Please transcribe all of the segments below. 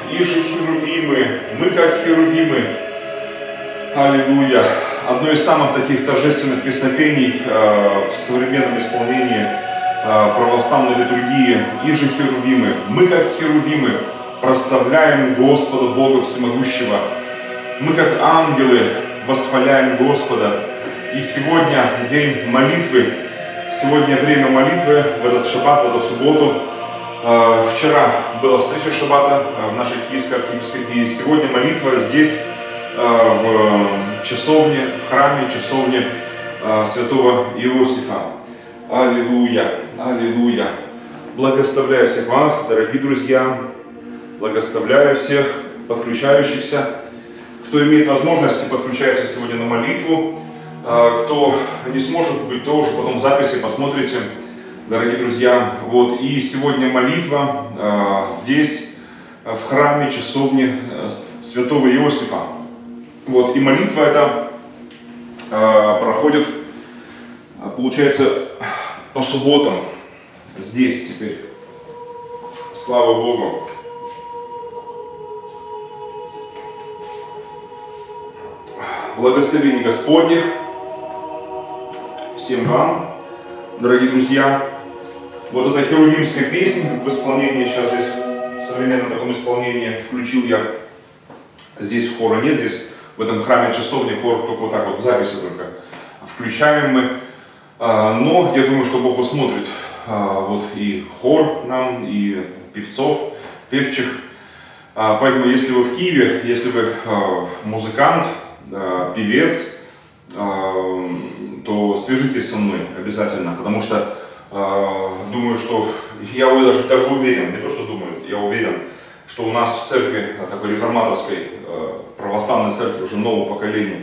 и же херувимы, мы как херувимы. Аллилуйя. Одно из самых таких торжественных песнопений в современном исполнении православной литургии, и же херувимы, мы как херувимы прославляем Господа Бога Всемогущего. Мы как ангелы восхваляем Господа. И сегодня день молитвы, сегодня время молитвы в этот шаббат, в эту субботу. Вчера была встреча шаббата в нашей Киевской архиепископии. Сегодня молитва здесь, в часовне, в храме часовни святого Иосифа. Аллилуйя, аллилуйя. Благословляю всех вас, дорогие друзья. Благословляю всех подключающихся. Кто имеет возможность, подключается сегодня на молитву. Кто не сможет быть, то уже потом в записи посмотрите, дорогие друзья. Вот. И сегодня молитва здесь, в храме часовни святого Иосифа. Вот. И молитва эта проходит, получается, по субботам. Здесь теперь. Слава Богу. Благословение Господних всем вам, дорогие друзья. Вот эта херувимская песня в исполнении, сейчас здесь в современном таком исполнении включил я. Здесь хора нет, здесь в этом храме часовни хор только вот так вот в записи только включаем мы. Но я думаю, что Бог усмотрит вот и хор нам, и певцов, певчих. Поэтому если вы в Киеве, если вы музыкант, певец, то свяжитесь со мной обязательно, потому что думаю, что я даже уверен, не то что думаю, я уверен, что у нас в церкви, такой реформаторской, православной церкви уже нового поколения,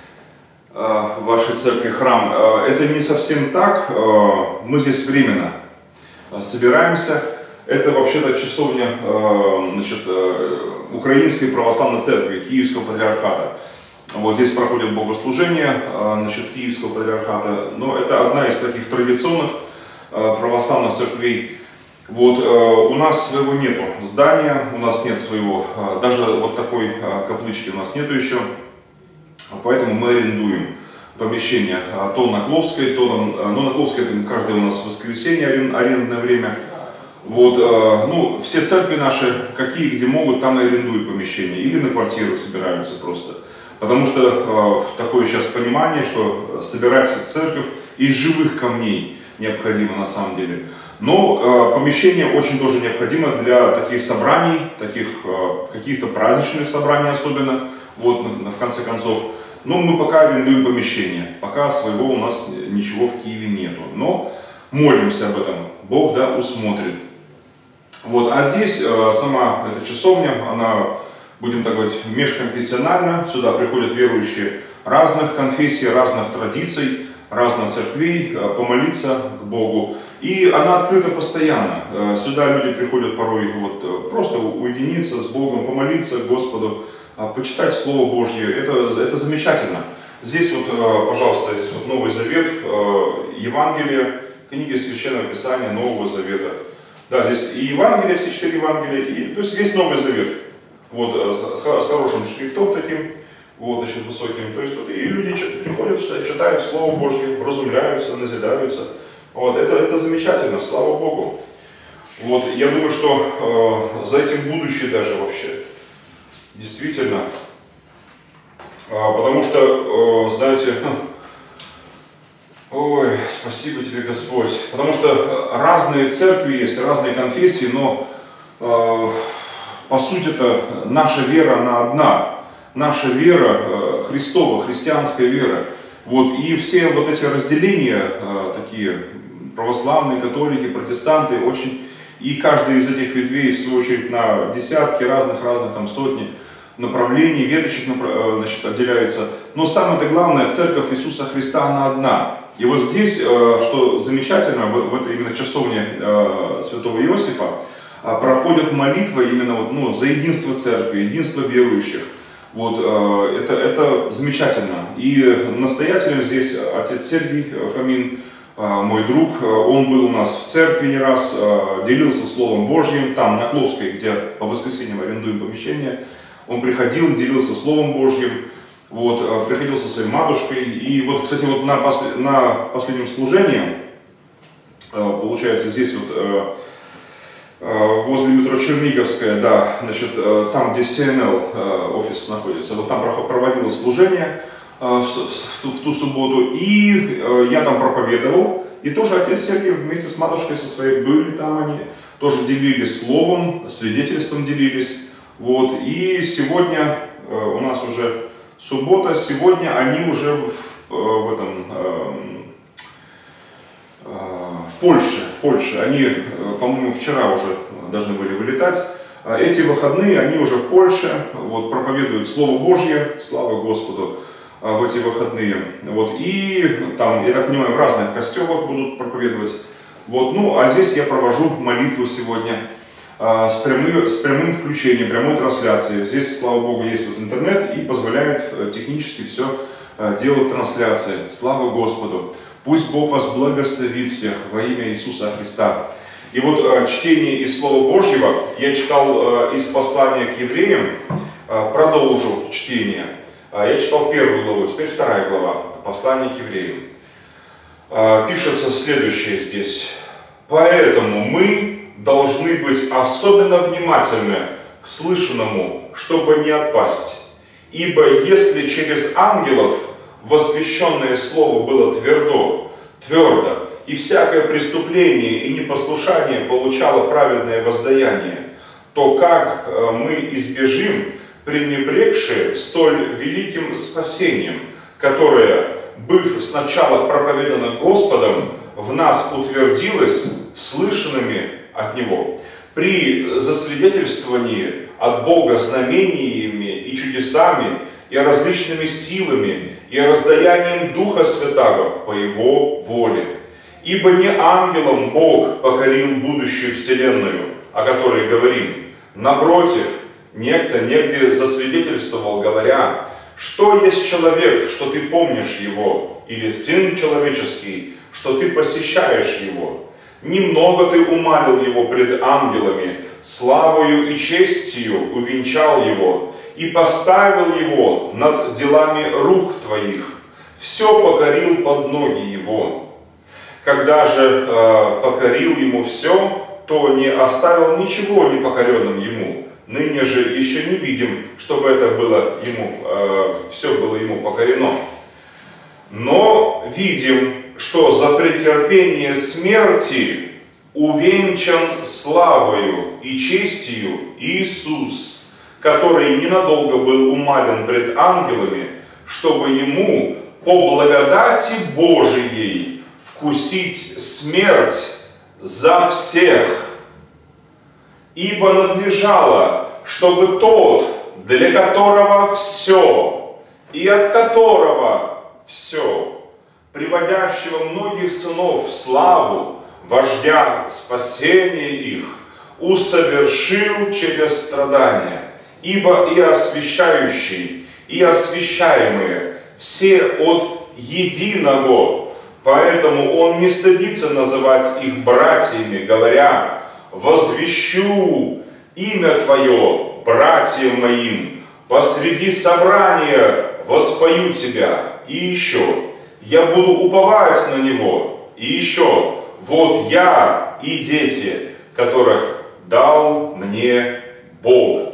в вашей церкви храм, это не совсем так, мы здесь временно собираемся. Это вообще-то часовня, значит, Украинской православной церкви, Киевского патриархата. Вот здесь проходит богослужение, значит, Киевского патриархата, но это одна из таких традиционных православных церквей. Вот у нас своего нету здания, у нас нет своего, даже вот такой каплички у нас нету еще, поэтому мы арендуем помещение то на Кловской, то на Кловской каждое у нас воскресенье арендное время. Вот, ну, все церкви наши, какие где могут, там и арендуют помещение, или на квартирах собираются просто. Потому что такое сейчас понимание, что собирать церковь из живых камней необходимо на самом деле. Но помещение очень тоже необходимо для таких собраний, таких каких-то праздничных собраний особенно, вот в конце концов. Но мы пока арендуем помещение, пока своего у нас ничего в Киеве нету. Но молимся об этом, Бог да усмотрит. Вот, а здесь сама эта часовня, она, будем так говорить, межконфессиональна. Сюда приходят верующие разных конфессий, разных традиций, разных церквей помолиться к Богу. И она открыта постоянно. Сюда люди приходят порой вот, просто уединиться с Богом, помолиться Господу, почитать Слово Божье. Это замечательно. Здесь вот, пожалуйста, здесь вот Новый Завет, Евангелие, книги Священного Писания Нового Завета. Да, здесь и Евангелие, все 4 Евангелия, то есть весь Новый Завет. Вот, с хорошим шрифтом таким, вот, значит, высоким. То есть, вот, и люди приходят, читают Слово Божье, вразумляются, назидаются. Вот, это замечательно, слава Богу. Вот, я думаю, что за этим будущее даже вообще. Действительно. Потому что, знаете, ой, спасибо тебе, Господь. Потому что разные церкви есть, разные конфессии, но по сути это наша вера, она одна. Наша вера Христова, христианская вера. Вот, и все вот эти разделения, такие православные, католики, протестанты, очень, и каждый из этих ветвей, в свою очередь, на десятки разных там сотни направлений, веточек, значит, отделяется. Но самое главное, церковь Иисуса Христа, она одна. И вот здесь, что замечательно, в этой именно часовне святого Иосифа проходят молитвы именно вот, ну, за единство церкви, единство верующих. Вот, это замечательно. И настоятелем здесь отец Сергий Фомин, мой друг, он был у нас в церкви не раз, делился Словом Божьим, там на Кловской, где по воскресеньям арендуем помещение, он приходил, делился Словом Божьим, вот, приходил со своей матушкой, и вот, кстати, вот на последнем служении, получается, здесь вот, возле метро Черниговская, да, значит, там, где CNL офис находится, вот там проводилось служение в ту субботу, и я там проповедовал, и тоже отец Сергей вместе с матушкой со своей были там, они тоже делились словом, свидетельством делились, вот, и сегодня у нас уже суббота, сегодня они уже в Польше, они, по-моему, вчера уже должны были вылетать. Эти выходные они уже в Польше, вот, проповедуют Слово Божье, слава Господу, в эти выходные. Вот, и там, я так понимаю, в разных костелах будут проповедовать. Вот, ну, а здесь я провожу молитву сегодня с прямым включением, прямой трансляцией. Здесь, слава Богу, есть вот интернет и позволяет технически все делать трансляции. Слава Господу! Пусть Бог вас благословит всех во имя Иисуса Христа. И вот чтение из Слова Божьего, я читал из послания к евреям, продолжу чтение. Я читал 1 главу, теперь 2 глава, послание к евреям. Пишется следующее здесь. «Поэтому мы должны быть особенно внимательны к слышанному, чтобы не отпасть. Ибо если через ангелов возвещенное слово было твердо, и всякое преступление и непослушание получало праведное воздаяние, то как мы избежим, пренебрегши столь великим спасением, которое, быв сначала проповедано Господом, в нас утвердилось слышанными от Него, при засвидетельствовании от Бога знамениями и чудесами, и различными силами, и раздаянием Духа Святаго по Его воле. Ибо не ангелам Бог покорил будущую вселенную, о которой говорим. Напротив, некто негде засвидетельствовал, говоря, что есть человек, что ты помнишь его, или сын человеческий, что ты посещаешь его. Немного ты умалил его пред ангелами, славою и честью увенчал его, и поставил его над делами рук твоих, все покорил под ноги его. Когда же покорил ему все, то не оставил ничего непокоренным ему. Ныне же еще не видим, чтобы это было ему, все было ему покорено. Но видим, что за претерпение смерти увенчан славою и честью Иисус, который ненадолго был умален пред ангелами, чтобы ему по благодати Божией вкусить смерть за всех. Ибо надлежало, чтобы тот, для которого все, и от которого все, приводящего многих сынов в славу, вождя спасения их, усовершил через страдания. Ибо и освящающий, и освящаемые все от единого, поэтому он не стыдится называть их братьями, говоря, возвещу имя Твое братьям моим, посреди собрания воспою Тебя, и еще, я буду уповать на Него, и еще, вот я и дети, которых дал мне Бог.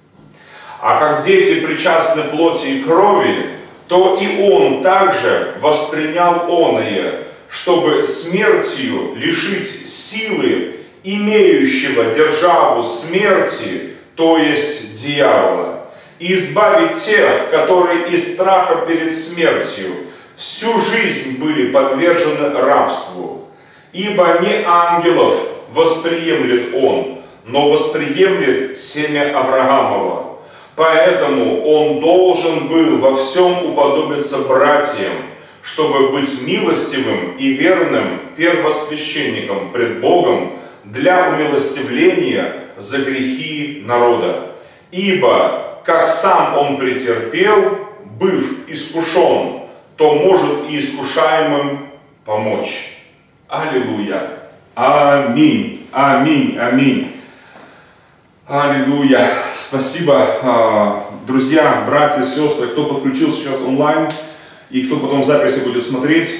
А как дети причастны плоти и крови, то и он также воспринял оное, чтобы смертью лишить силы имеющего державу смерти, то есть дьявола, и избавить тех, которые из страха перед смертью всю жизнь были подвержены рабству. Ибо не ангелов восприемлет он, но восприемлет семя Авраамова. Поэтому он должен был во всем уподобиться братьям, чтобы быть милостивым и верным первосвященником пред Богом для умилостивления за грехи народа. Ибо, как сам он претерпел, быв искушен, то может и искушаемым помочь. Аллилуйя. Аминь. Аминь. Аминь. Аллилуйя. Спасибо, друзья, братья, сестры, кто подключился сейчас онлайн и кто потом в записи будет смотреть.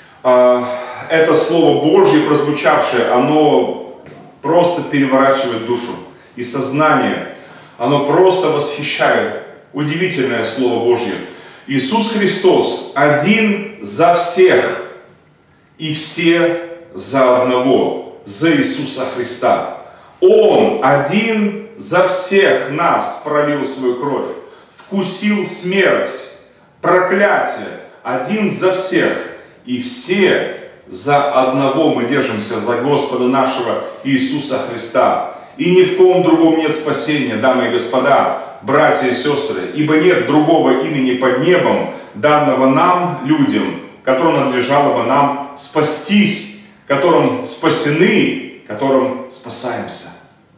Это Слово Божье, прозвучавшее, оно просто переворачивает душу и сознание. Оно просто восхищает. Удивительное Слово Божье. Иисус Христос один за всех и все за одного, за Иисуса Христа. Он один за всех нас пролил свою кровь, вкусил смерть, проклятие, один за всех, и все за одного мы держимся, за Господа нашего Иисуса Христа. И ни в ком другом нет спасения, дамы и господа, братья и сестры, ибо нет другого имени под небом, данного нам, людям, которым надлежало бы нам спастись, которым спасены, которым спасаемся.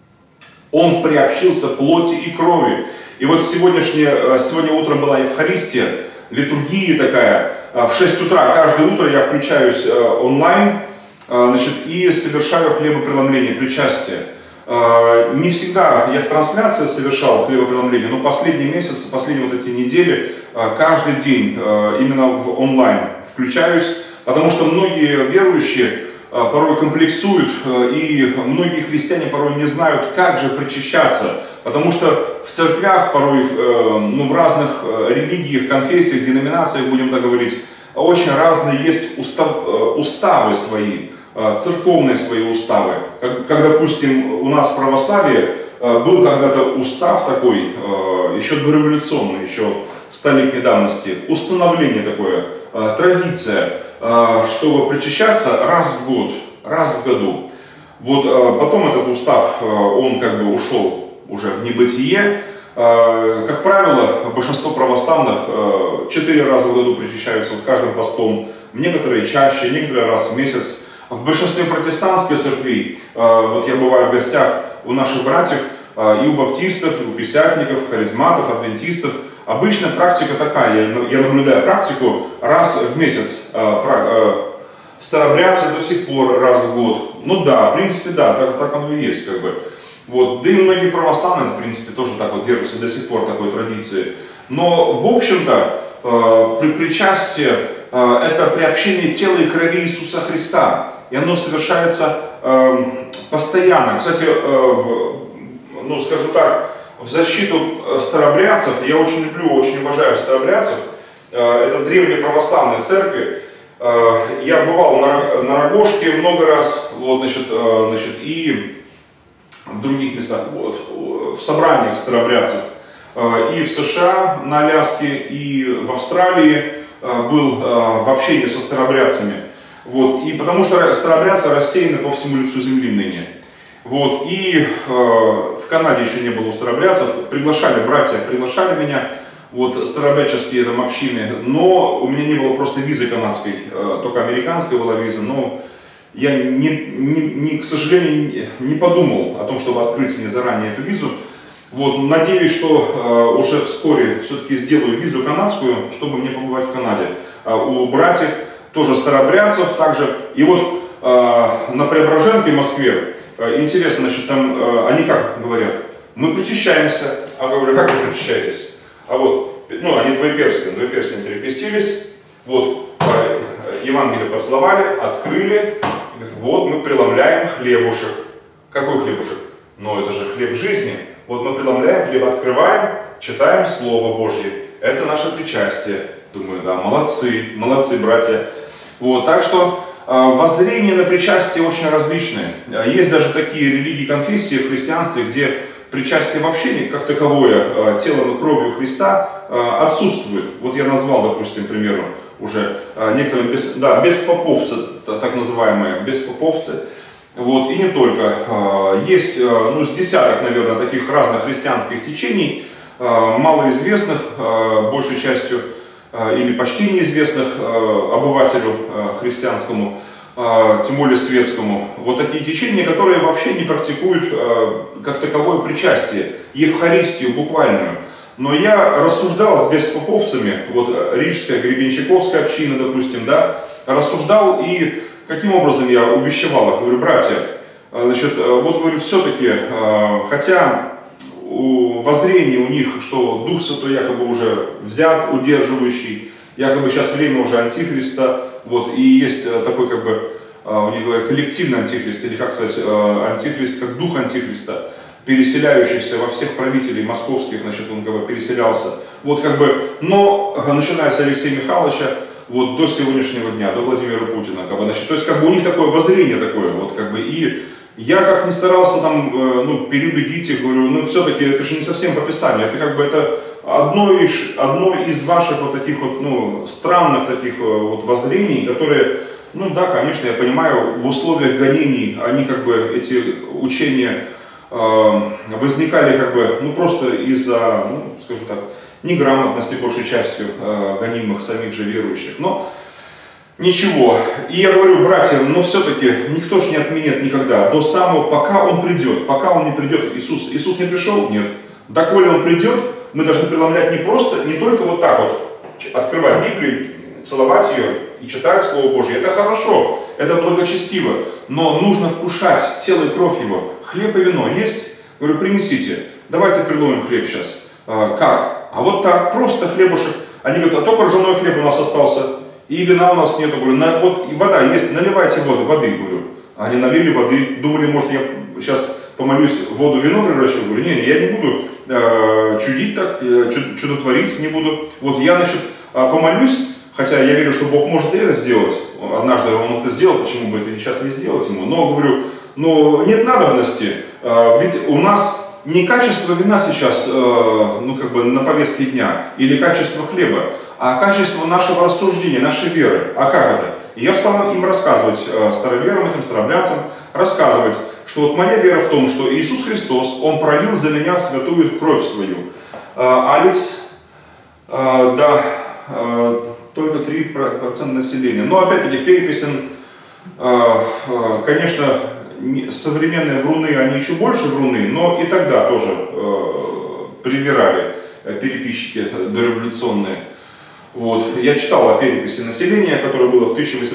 Он приобщился плоти и крови. И вот сегодня утром была Евхаристия, литургия такая. В 6 утра, каждое утро я включаюсь онлайн, и совершаю хлебопреломление, причастие. Не всегда я в трансляции совершал хлебопреломление, но последние месяцы, последние вот эти недели, каждый день именно в онлайн включаюсь, потому что многие верующие порой комплексуют, и многие христиане порой не знают, как же причащаться, потому что в церквях порой, в разных религиях, конфессиях, деноминациях, будем так говорить, очень разные есть уставы свои, церковные свои уставы. Как, допустим, у нас в православии был когда-то устав такой, еще дореволюционный, еще столетней давности, установление такое, традиция, чтобы причащаться раз в году. Вот потом этот устав, он как бы ушел уже в небытие. Как правило, большинство православных 4 раза в году причащаются вот каждым постом, некоторые чаще, некоторые раз в месяц. В большинстве протестантских церквей, вот я бываю в гостях у наших братьев, и у баптистов, и у пятидесятников, харизматов, адвентистов, обычная практика такая, я наблюдаю практику, раз в месяц старообрядцы до сих пор раз в год. Ну да, в принципе да, так оно и есть как бы. Вот. Да и многие православные, в принципе, тоже так вот держатся до сих пор такой традиции. Но, в общем-то, причастие – это приобщение тела и крови Иисуса Христа. И оно совершается постоянно. Кстати, скажу так, в защиту старообрядцев, я очень люблю, очень уважаю старообрядцев, это древние православные церкви. Я бывал на Рогожке много раз, вот, и в других местах, в собраниях старообрядцев, и в США, на Аляске, и в Австралии был в общении со старообрядцами. Вот, и потому что старообрядцы рассеяны по всему лицу земли ныне. Вот, и в Канаде еще не было у старообрядцев, братья приглашали меня, вот, старообрядческие там общины, но у меня не было просто визы канадской, только американская была виза, но я, к сожалению, не подумал о том, чтобы открыть мне заранее эту визу. Вот, надеюсь, что уже вскоре все-таки сделаю визу канадскую, чтобы мне побывать в Канаде. У братьев тоже старообрядцев также. И вот на Преображенке в Москве, интересно, там они как говорят? Мы причащаемся. А я говорю, как вы причащаетесь? А вот, они двоеперстные перекрестились, вот, Евангелие поцеловали, открыли, говорят, вот мы преломляем хлебушек. Какой хлебушек? Это же хлеб жизни. Вот мы преломляем хлеб, открываем, читаем Слово Божье. Это наше причастие. Думаю, да, молодцы, братья. Вот, так что воззрения на причастие очень различные. Есть даже такие религии, конфессии в христианстве, где причастие вообще как таковое телом и кровью Христа отсутствует. Вот я назвал, допустим, к примеру, уже некоторые беспоповцы, так называемые беспоповцы. Вот, и не только. Есть с десяток, наверное, таких разных христианских течений, малоизвестных, большей частью, или почти неизвестных обывателю христианскому, тем более светскому. Вот такие течения, которые вообще не практикуют как таковое причастие, Евхаристию буквальную. Но я рассуждал с беспоповцами, вот Рижская, Гребенщиковская община, допустим, да, рассуждал, и каким образом я увещевал их, говорю, братья, значит, вот говорю, все-таки, хотя воззрение у них, что Дух Святой якобы уже взят, удерживающий, якобы сейчас время уже Антихриста, вот, и есть такой, как бы, у них говорят, коллективный Антихрист, или как сказать, Антихрист, как Дух Антихриста, переселяющийся во всех правителей московских, значит, он как бы переселялся, вот как бы, но начиная с Алексея Михайловича, вот до сегодняшнего дня, до Владимира Путина, как бы, значит, то есть как бы у них такое воззрение такое, вот как бы, и я как ни старался там, ну, переубедить их, говорю, ну, все-таки это же не совсем по Писанию, это как бы, это одно из ваших вот таких вот, ну, странных таких вот воззрений, которые, ну, да, конечно, я понимаю, в условиях гонений, они как бы, эти учения возникали как бы, ну, просто из-за, ну, скажу так, неграмотности большей частью гонимых самих же верующих, но ничего. И я говорю, братья, но все-таки никто же не отменит никогда, до самого, пока он придет, пока он не придет, Иисус не пришел? Нет. Доколе он придет, мы должны преломлять не просто, не только вот так вот, открывать Библию, целовать ее и читать Слово Божье. Это хорошо, это благочестиво, но нужно вкушать тело и кровь его. Хлеб и вино есть? Говорю, принесите, давайте преломим хлеб сейчас. Как? А вот так, просто хлебушек. Они говорят, а только ржаной хлеб у нас остался. И вина у нас нету, говорю, вот и вода есть, наливайте воды, говорю. Они налили воды, думали, может, я сейчас помолюсь, воду в вино превращу, говорю, не, я не буду чудить так, чудотворить не буду. Вот я, значит, помолюсь, хотя я верю, что Бог может и это сделать. Однажды Он это сделал, почему бы это сейчас не сделать Ему. Но, говорю, но нет надобности, ведь у нас не качество вина сейчас, ну, как бы на повестке дня, или качество хлеба, а качество нашего рассуждения, нашей веры. А как это? И я стал им рассказывать, староверам, этим старообрядцам, рассказывать, что вот моя вера в том, что Иисус Христос, Он пролил за меня святую кровь свою. Алекс, да, только 3% населения. Но опять-таки переписен, конечно, современные вруны, они еще больше вруны, но и тогда тоже привирали переписчики дореволюционные. Вот. Я читал о переписи населения, которое было в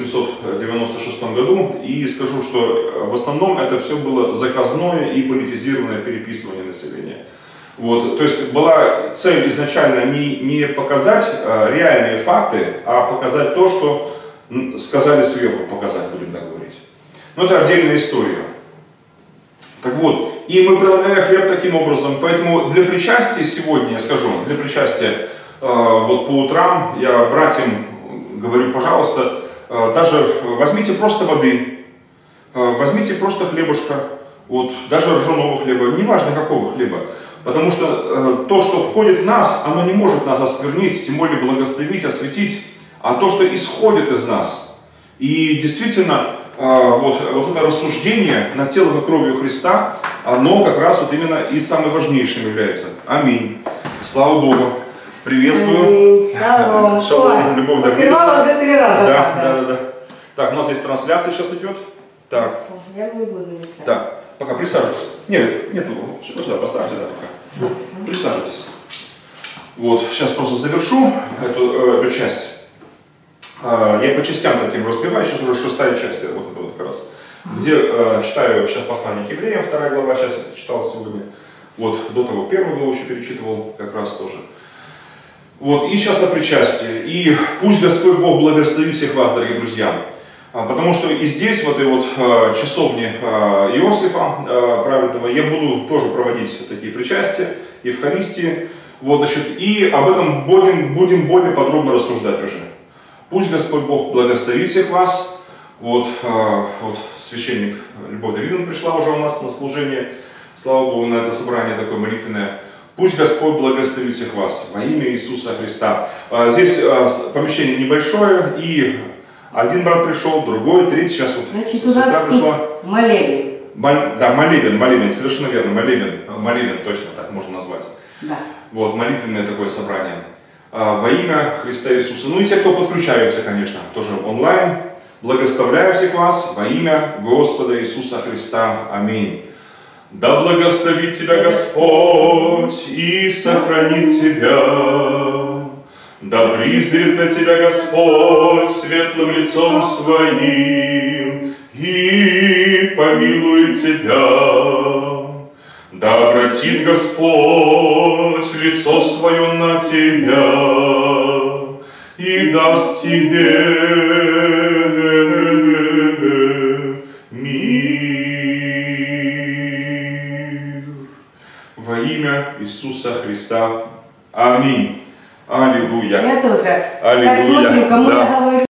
1896 году, и скажу, что в основном это все было заказное и политизированное переписывание населения. Вот. То есть была цель изначально не показать реальные факты, а показать то, что сказали сверху, показать, будем так говорить. Но это отдельная история. Так вот, и мы преломляем хлеб таким образом, поэтому для причастия сегодня, я скажу, для причастия, вот по утрам я братьям говорю, пожалуйста, даже возьмите просто воды, возьмите просто хлебушка, вот, даже ржаного хлеба, неважно какого хлеба, потому что то, что входит в нас, оно не может нас осквернить, тем более благословить, осветить, а то, что исходит из нас. И действительно, вот это рассуждение над телом и кровью Христа, оно как раз вот именно и самым важнейшим является. Аминь. Слава Богу. Приветствую. Шалом. Шалом. Любовь до Открывала уже 3 раза. Да. Так, у нас здесь трансляция сейчас идет. Так. Я не буду мешать. Так, пока присаживайтесь. Нет, сюда поставьте, да, пока. Присаживайтесь. Вот, сейчас просто завершу эту часть. Я по частям таким разбиваю, сейчас уже 6-я часть, вот это вот как раз. Где читаю сейчас послание к евреям, 2 глава, сейчас читал сегодня. Вот, до того 1 главу еще перечитывал, как раз тоже. Вот, и сейчас о причастии. И пусть Господь Бог благословит всех вас, дорогие друзья. Потому что и здесь, в этой вот часовне Иосифа праведного, я буду тоже проводить такие причастия, Евхаристии. Вот, значит, и об этом будем более подробно рассуждать уже. Пусть Господь Бог благословит всех вас. Вот священник Любовь Давидовна пришла уже у нас на служение. Слава Богу, на это собрание такое молитвенное. Пусть Господь благословит всех вас во имя Иисуса Христа. Здесь помещение небольшое, и один брат пришел, другой, третий, сейчас вот значит, сестра пришла. Молебен. Да, молебен, совершенно верно, молебен, точно так можно назвать. Да. Вот, молитвенное такое собрание. Во имя Христа Иисуса. Ну и те, кто подключаются, конечно, тоже онлайн. Благословляю всех вас во имя Господа Иисуса Христа. Аминь. Да благословит тебя Господь и сохранит тебя. Да призрит на тебя Господь светлым лицом своим и помилует тебя. Да обратит Господь лицо свое на тебя и даст тебе мир. Во имя Иисуса Христа. Аминь. Аллилуйя. Я тоже. Аллилуйя. Так смотрим, кому Да. я говорю.